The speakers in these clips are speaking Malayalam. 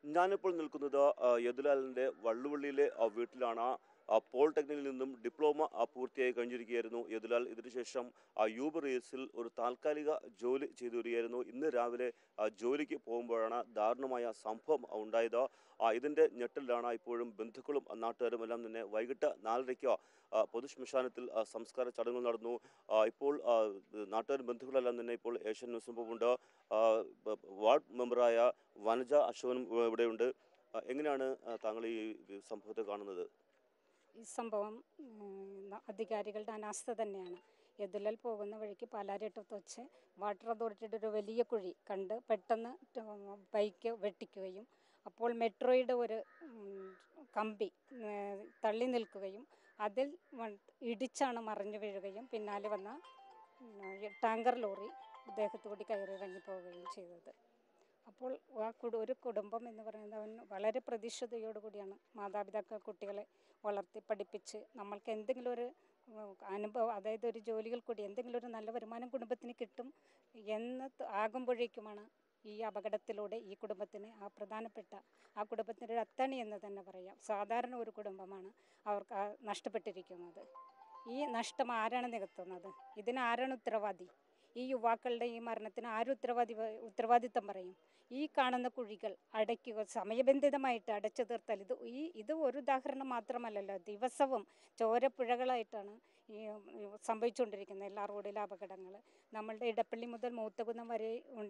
ഞാനിപ്പോൾ നിൽക്കുന്നത് യദുലാലിൻ്റെ വള്ളുവള്ളിയിലെ വീട്ടിലാണ്. പോളിടെക്നിക്കിൽ നിന്നും ഡിപ്ലോമ പൂർത്തിയായി കഴിഞ്ഞിരിക്കുകയായിരുന്നു യദുലാൽ. ഇതിനുശേഷം യൂബർ ഈറ്റ്സിൽ ഒരു താൽക്കാലിക ജോലി ചെയ്തു വരികയായിരുന്നു. ഇന്ന് രാവിലെ ജോലിക്ക് പോകുമ്പോഴാണ് ദാരുണമായ സംഭവം ഉണ്ടായത്. ഇതിൻ്റെ ഞെട്ടലിലാണ് ഇപ്പോഴും ബന്ധുക്കളും നാട്ടുകാരും എല്ലാം തന്നെ. വൈകിട്ട് 4:30 പൊതുശ്മശാനത്തിൽ സംസ്കാര ചടങ്ങുകൾ നടന്നു. ഇപ്പോൾ നാട്ടുകാരും ബന്ധുക്കളെല്ലാം തന്നെ ഇപ്പോൾ ഏഷ്യൻ ന്യൂസ് മുമ്പുണ്ട്. വാർഡ് മെമ്പറായ വനജ അശോകനും ഇവിടെയുണ്ട്. എങ്ങനെയാണ് താങ്കൾ ഈ സംഭവത്തെ കാണുന്നത്? ഈ സംഭവം അധികാരികളുടെ അനാസ്ഥ തന്നെയാണ്. യദുലാൽ പോകുന്ന വഴിക്ക് പാലാരിവട്ടത്ത് വെച്ച് വാട്ടർ അതോറിറ്റിയുടെ ഒരു വലിയ കുഴി കണ്ട് പെട്ടെന്ന് ബൈക്ക് വെട്ടിക്കുകയും അപ്പോൾ മെട്രോയുടെ ഒരു കമ്പി തള്ളി നിൽക്കുകയും അതിൽ ഇടിച്ചാണ് മറിഞ്ഞു വീഴുകയും പിന്നാലെ വന്ന ടാങ്കർ ലോറി ഇദ്ദേഹത്തു കൂടി കയറിയിറങ്ങി പോവുകയും ചെയ്തത്. അപ്പോൾ ഒരു കുടുംബം എന്ന് പറയുന്നത് അവൻ വളരെ പ്രതീക്ഷയോടുകൂടിയാണ് മാതാപിതാക്കൾ കുട്ടികളെ വളർത്തി പഠിപ്പിച്ച് നമ്മൾക്ക് എന്തെങ്കിലും ഒരു അനുഭവം, അതായത് ഒരു ജോലികൾ കൂടി എന്തെങ്കിലും ഒരു നല്ല വരുമാനം കുടുംബത്തിന് കിട്ടും എന്ന് ആകുമ്പോഴേക്കുമാണ് ഈ അപകടത്തിലൂടെ ഈ കുടുംബത്തിന് പ്രധാനപ്പെട്ട കുടുംബത്തിൻ്റെ ഒരു അത്തണി എന്ന് തന്നെ പറയാം. സാധാരണ ഒരു കുടുംബമാണ് അവർക്ക് നഷ്ടപ്പെട്ടിരിക്കുന്നത്. ഈ നഷ്ടം ആരാണ് നികത്തുന്നത്? ഇതിന് ആരാണ് ഉത്തരവാദി? ഈ യുവാക്കളുടെ ഈ മരണത്തിന് ആര് ഉത്തരവാദിത്തം പറയും? ഈ കാണുന്ന കുഴികൾ അടയ്ക്കുക, സമയബന്ധിതമായിട്ട് അടച്ചു തീർത്താൽ ഇത് ഒരു ഉദാഹരണം മാത്രമല്ലല്ലോ. ദിവസവും ചോരപ്പുഴകളായിട്ടാണ് ഈ സംഭവിച്ചുകൊണ്ടിരിക്കുന്നത് എല്ലാ റോഡിലെ അപകടങ്ങൾ. നമ്മളുടെ ഇടപ്പള്ളി മുതൽ മൂത്തകുന്നം വരെ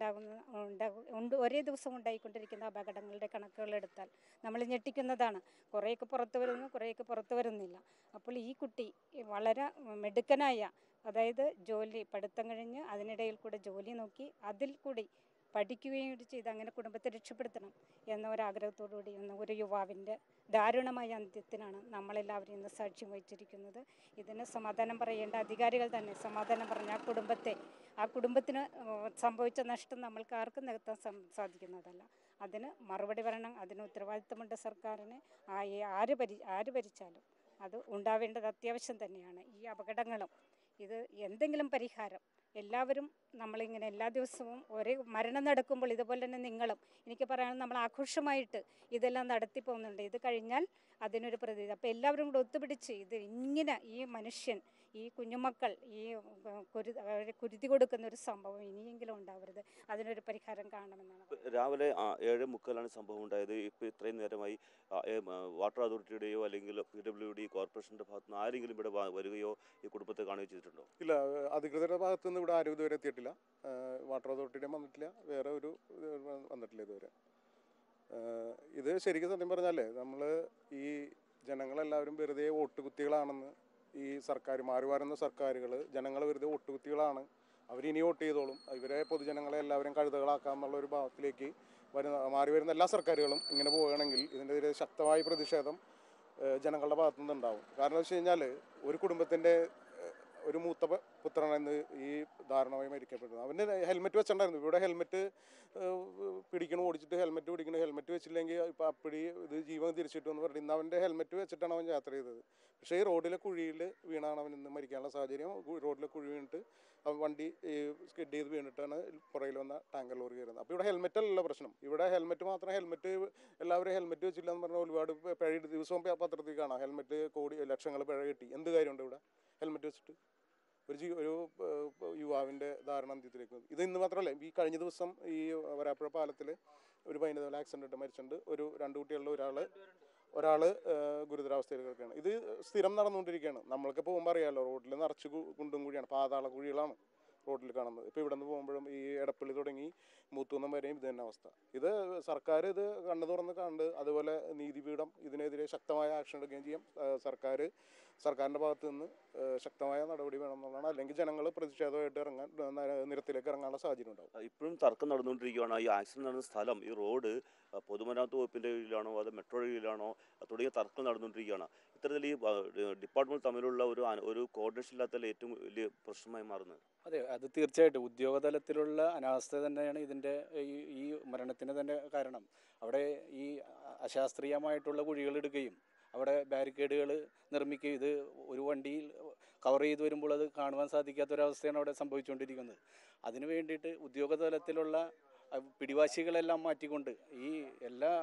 ഒരേ ദിവസം ഉണ്ടായിക്കൊണ്ടിരിക്കുന്ന അപകടങ്ങളുടെ കണക്കുകൾ എടുത്താൽ നമ്മൾ ഞെട്ടിക്കുന്നതാണ്. കുറേയൊക്കെ പുറത്തു വരുന്നു, കുറേയൊക്കെ പുറത്തു വരുന്നില്ല. അപ്പോൾ ഈ കുട്ടി വളരെ മിടുക്കനായ, അതായത് പഠിത്തം കഴിഞ്ഞ് അതിനിടയിൽ കൂടെ ജോലി നോക്കി അതിൽ കൂടി പഠിക്കുകയും കൂടി ചെയ്ത് അങ്ങനെ കുടുംബത്തെ രക്ഷപ്പെടുത്തണം എന്ന ഒരാഗ്രഹത്തോടുകൂടി ഒരു യുവാവിൻ്റെ ദാരുണമായ അന്ത്യത്തിനാണ് നമ്മളെല്ലാവരും ഇന്ന് സാക്ഷ്യം വഹിച്ചിരിക്കുന്നത്. ഇതിന് സമാധാനം പറയേണ്ട അധികാരികൾ തന്നെ സമാധാനം പറഞ്ഞ ആ കുടുംബത്തിന് സംഭവിച്ച നഷ്ടം നമ്മൾക്ക് ആർക്കും നികത്താൻ സാധിക്കുന്നതല്ല. അതിന് മറുപടി പറയണം. അതിന് ഉത്തരവാദിത്തമുണ്ട് സർക്കാരിന്. ആര് ഭരിച്ചാലും അത് ഉണ്ടാവേണ്ടത് അത്യാവശ്യം തന്നെയാണ്. ഈ അപകടങ്ങളും ഇത് എന്തെങ്കിലും പരിഹാരം എല്ലാവരും നമ്മളിങ്ങനെ എല്ലാ ദിവസവും ഒരേ മരണം നടക്കുമ്പോൾ ഇതുപോലെ തന്നെ നിങ്ങളും എനിക്ക് പറയാനും നമ്മൾ ആഘോഷമായിട്ട് ഇതെല്ലാം നടത്തി പോകുന്നുണ്ട്. ഇത് കഴിഞ്ഞാൽ അതിനൊരു പ്രതിവിധി. അപ്പോൾ എല്ലാവരും കൂടെ ഒത്തുപിടിച്ച് ഇത് ഇങ്ങനെ ഈ മനുഷ്യൻ, ഈ കുഞ്ഞുമക്കൾ കുരുതി കൊടുക്കുന്ന ഒരു സംഭവം ഇനിയെങ്കിലും ഉണ്ടാവരുത്. അതിനൊരു പരിഹാരം കാണണമെന്നാണ്. രാവിലെ 7:45 സംഭവം ഉണ്ടായത്. ഇപ്പോൾ ഇത്രയും നേരമായി വാട്ടർ അതോറിറ്റിയുടെയോ അല്ലെങ്കിൽ PWD കോർപ്പറേഷൻ്റെ ഭാഗത്തു നിന്ന് ആരെങ്കിലും ഇവിടെ വരികയോ ഈ കുടുംബത്തെ കാണുകയോ ചെയ്തിട്ടുണ്ടോ? ഇല്ല, അധികൃതരുടെ ഭാഗത്തു നിന്ന് ഇവിടെ ആരും ഇതുവരെ എത്തിയിട്ടില്ല. വാട്ടർ അതോറിറ്റിയുടെയും വന്നിട്ടില്ല, വേറെ ഒരു വന്നിട്ടില്ല ഇതുവരെ. ഇത് ശരിക്കും സത്യം പറഞ്ഞാലേ നമ്മൾ ഈ ജനങ്ങളെല്ലാവരും വെറുതെ വോട്ടുകുത്തികളാണെന്ന് ഈ മാറി വരുന്ന സർക്കാരുകൾ ജനങ്ങൾ വെറുതെ വോട്ടുകുത്തികളാണ്, അവരിനി വോട്ട് ചെയ്തോളും, ഇവരെ പൊതുജനങ്ങളെ എല്ലാവരും കഴുതകളാക്കാമെന്നുള്ള ഒരു ഭാവത്തിലേക്ക് മാറി വരുന്ന എല്ലാ സർക്കാരുകളും ഇങ്ങനെ പോവുകയാണെങ്കിൽ ഇതിനെതിരെ ശക്തമായ പ്രതിഷേധം ജനങ്ങളുടെ ഭാഗത്തുനിന്ന് ഉണ്ടാവും. കാരണം വെച്ച് കഴിഞ്ഞാൽ ഒരു കുടുംബത്തിൻ്റെ ഒരു മൂത്ത പുത്രനെന്ന് ഈ ദാരുണമായി മരിക്കപ്പെട്ടത്. അവന് ഹെൽമെറ്റ് വെച്ചിട്ടുണ്ടായിരുന്നു. ഇവിടെ ഹെൽമെറ്റ് ഓടിച്ചിട്ട് ഹെൽമെറ്റ് വെച്ചില്ലെങ്കിൽ ഇപ്പം അപ്പടി ഇത് ജീവൻ തിരിച്ചിട്ടു എന്ന് പറഞ്ഞിട്ട് ഇന്ന് അവൻ്റെ ഹെൽമെറ്റ് വെച്ചിട്ടാണ് അവൻ യാത്ര ചെയ്തത്. പക്ഷേ ഈ റോഡിലെ കുഴിയിൽ വീണാണ് അവൻ ഇന്ന് മരിക്കാനുള്ള സാഹചര്യം. റോഡിലെ കുഴി വീണിട്ട് വണ്ടി സ്കിഡ് ചെയ്ത് വീണിട്ടാണ് പുറകിൽ വന്ന ടാങ്കർ ലോറി കയറുന്നത്. അപ്പോൾ ഇവിടെ ഹെൽമെറ്റ് അല്ലല്ലോ പ്രശ്നം. ഇവിടെ എല്ലാവരും ഹെൽമെറ്റ് വെച്ചില്ല എന്ന് പറഞ്ഞാൽ ഒരുപാട് പിഴ ദിവസവും പത്രത്തിൽ കാണാം. ഹെൽമെറ്റ് ലക്ഷങ്ങൾ പിഴ കിട്ടി. എന്ത് കാര്യമുണ്ട് ഇവിടെ ഹെൽമെറ്റ് വെച്ചിട്ട്? ഒരു യുവാവിൻ്റെ ദാരുണാന്ത്യത്തിലേക്ക് ഇത് ഇന്ന് മാത്രമല്ല, ഈ കഴിഞ്ഞ ദിവസം ഈ വരാപ്പുഴ പാലത്തിൽ ഒരു 15 ആക്സിഡൻറ്റ് മരിച്ചിട്ടുണ്ട്. 2 കുട്ടികളിൽ ഒരാൾ ഗുരുതരാവസ്ഥയിൽ കിടക്കുകയാണ്. ഇത് സ്ഥിരം നടന്നുകൊണ്ടിരിക്കുകയാണ്. നമ്മൾക്ക് പോകുമ്പോൾ അറിയാമല്ലോ, റോഡിൽ നിറച്ച് കുണ്ടും കുഴിയാണ്, പാതാള കുഴികളാണ് റോഡിൽ കാണുന്നത്. ഇപ്പോൾ ഇവിടെ നിന്ന് പോകുമ്പോഴും ഈ എടപ്പള്ളി തുടങ്ങി മൂത്തുന്നം വരെയും ഇത് തന്നെ അവസ്ഥ. ഇത് സർക്കാർ ഇത് കണ്ണു തുറന്ന് കണ്ട് അതുപോലെ നീതിപീഠം ഇതിനെതിരെ ശക്തമായ ആക്ഷൻ എടുക്കുകയും ചെയ്യും. സർക്കാരിൻ്റെ ഭാഗത്തു നിന്ന് ശക്തമായ നടപടി വേണമെന്നുള്ളതാണ്. അല്ലെങ്കിൽ ജനങ്ങൾ പ്രതിഷേധമായിട്ട് നിരത്തിലേക്ക് ഇറങ്ങാനുള്ള സാഹചര്യം ഉണ്ടാവും. ഇപ്പോഴും തർക്കം നടന്നുകൊണ്ടിരിക്കുകയാണ്. ഈ ആക്സിഡന്റ് നടന്ന സ്ഥലം, ഈ റോഡ് പൊതുമരാമത്ത് വകുപ്പിൻ്റെ കീഴിലാണോ അത് മെട്രോയുടെ കീഴിലാണോ തുടങ്ങിയ തർക്കം നടന്നുകൊണ്ടിരിക്കുകയാണ്. ഇത്തരത്തിൽ ഈ ഡിപ്പാർട്ട്മെന്റ് തമ്മിലുള്ള ഒരു കോർഡിനേഷൻ ഇല്ലാത്തതിൽ ഏറ്റവും വലിയ പ്രശ്നമായി മാറുന്നത്. അതെ, അത് തീർച്ചയായിട്ടും ഉദ്യോഗതലത്തിലുള്ള അനാസ്ഥ തന്നെയാണ് ഇതിൻ്റെ ഈ മരണത്തിന് തന്നെ കാരണം. അവിടെ ഈ അശാസ്ത്രീയമായിട്ടുള്ള കുഴികൾ ഇടുകയും അവിടെ ബാരിക്കേഡുകൾ നിർമ്മിക്കുകയും ഇത് ഒരു വണ്ടിയിൽ കവർ ചെയ്ത് വരുമ്പോൾ അത് കാണുവാൻ സാധിക്കാത്തൊരവസ്ഥയാണ് അവിടെ സംഭവിച്ചുകൊണ്ടിരിക്കുന്നത്. അതിനു വേണ്ടിയിട്ട് ഉദ്യോഗതലത്തിലുള്ള പിടിവാശികളെല്ലാം മാറ്റിക്കൊണ്ട് ഈ എല്ലാ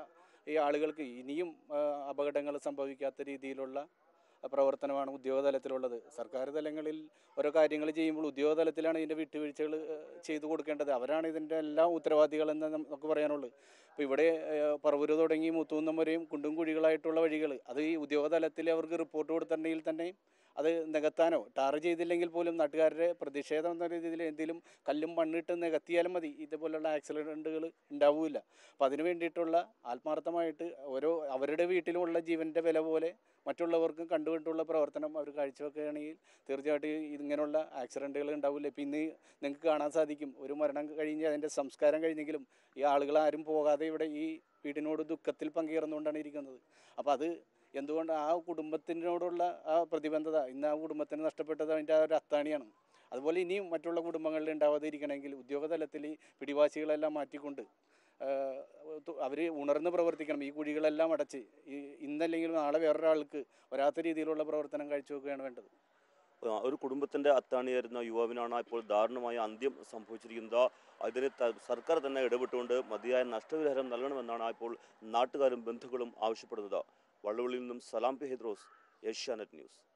ഈ ആളുകൾക്ക് ഇനിയും അപകടങ്ങൾ സംഭവിക്കാത്ത രീതിയിലുള്ള പ്രവർത്തനമാണ് ഉദ്യോഗതലത്തിലുള്ളത്. സർക്കാർ തലങ്ങളിൽ ഓരോ കാര്യങ്ങൾ ചെയ്യുമ്പോൾ ഉദ്യോഗതലത്തിലാണ് ഇതിൻ്റെ വിട്ടുവീഴ്ചകൾ ചെയ്തു കൊടുക്കേണ്ടത്. അവരാണ് ഇതിൻ്റെ എല്ലാ ഉത്തരവാദികളെന്ന് നമുക്ക് പറയാനുള്ളൂ. ഇപ്പോൾ ഇവിടെ പറവൂര് തുടങ്ങി മുത്തൂന്നം വരെയും കുണ്ടും കുഴികളായിട്ടുള്ള വഴികൾ അത് ഈ ഉദ്യോഗതലത്തിൽ അവർക്ക് റിപ്പോർട്ട് കൊടുത്തിട്ടുണ്ടെങ്കിൽ തന്നെ അത് നികത്താനോ ടാർ ചെയ്തില്ലെങ്കിൽ പോലും നാട്ടുകാരുടെ പ്രതിഷേധം എന്ന രീതിയിൽ എന്തെങ്കിലും കല്ലും മണ്ണിട്ട് നികത്തിയാലും മതി, ഇതുപോലുള്ള ആക്സിഡൻറ്റുകൾ ഉണ്ടാവില്ല. അപ്പോൾ അതിന് വേണ്ടിയിട്ടുള്ള ആത്മാർത്ഥമായിട്ട് അവരുടെ വീട്ടിലുമുള്ള ജീവൻ്റെ വില പോലെ മറ്റുള്ളവർക്കും കണ്ടുകൊണ്ടുള്ള പ്രവർത്തനം അവർ കാഴ്ചവെക്കുകയാണെങ്കിൽ തീർച്ചയായിട്ടും ഇങ്ങനെയുള്ള ആക്സിഡൻറ്റുകൾ ഉണ്ടാവില്ല. ഇപ്പം ഇന്ന് നിങ്ങൾക്ക് കാണാൻ സാധിക്കും, ഒരു മരണം കഴിഞ്ഞ് അതിൻ്റെ സംസ്കാരം കഴിഞ്ഞെങ്കിലും ഈ ആളുകൾ ആരും പോകാതെ ഇവിടെ ഈ വീടിനോട് ദുഃഖത്തിൽ പങ്കുചേർന്നുകൊണ്ടാണ് ഇരിക്കുന്നത്. അപ്പോൾ അത് എന്തുകൊണ്ട് ആ കുടുംബത്തിനോടുള്ള ആ പ്രതിബദ്ധത ഇന്ന് ആ കുടുംബത്തിന് നഷ്ടപ്പെട്ടത് അതിൻ്റെ ആ ഒരു അത്താണിയാണ്. അതുപോലെ ഇനിയും മറ്റുള്ള കുടുംബങ്ങളിൽ ഉണ്ടാവാതെ ഇരിക്കണമെങ്കിൽ ഉദ്യോഗതലത്തിൽ ഈ പിടിവാശികളെല്ലാം മാറ്റിക്കൊണ്ട് അവർ ഉണർന്ന് പ്രവർത്തിക്കണം. ഈ കുഴികളെല്ലാം അടച്ച് ഇന്നല്ലെങ്കിൽ നാളെ വേറൊരാൾക്ക് വരാത്ത രീതിയിലുള്ള പ്രവർത്തനം കാഴ്ചവെക്കുകയാണ് വേണ്ടത്. ഒരു കുടുംബത്തിൻ്റെ അത്താണിയായിരുന്ന യുവാവിനാണ് ഇപ്പോൾ ദാരുണമായ അന്ത്യം സംഭവിച്ചിരിക്കുന്നത്. അതിന് സർക്കാർ തന്നെ ഇടപെട്ടുകൊണ്ട് മതിയായ നഷ്ടപരിഹാരം നൽകണമെന്നാണ് ഇപ്പോൾ നാട്ടുകാരും ബന്ധുക്കളും ആവശ്യപ്പെടുന്നത്. വള്ളുവള്ളിയിൽ നിന്നും സലാം പി ഹൈദ്രോസ്, ഏഷ്യാനെറ്റ് ന്യൂസ്.